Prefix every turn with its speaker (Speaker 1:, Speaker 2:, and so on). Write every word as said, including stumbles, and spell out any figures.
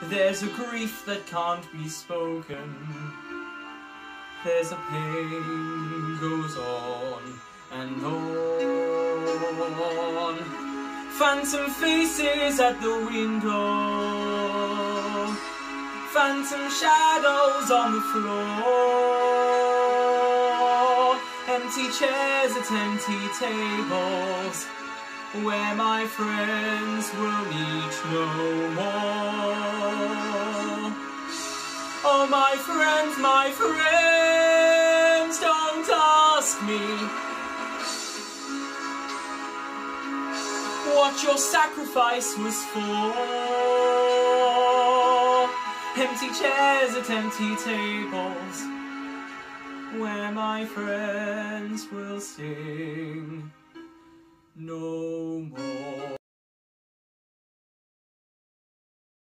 Speaker 1: There's a grief that can't be spoken. There's a pain goes on and on. Phantom faces at the window, phantom shadows on the floor, empty chairs at empty tables, where my friends will meet no more. Oh, my friends, my friends, don't ask me what your sacrifice was for. Empty chairs at empty tables, where my friends will sing no more.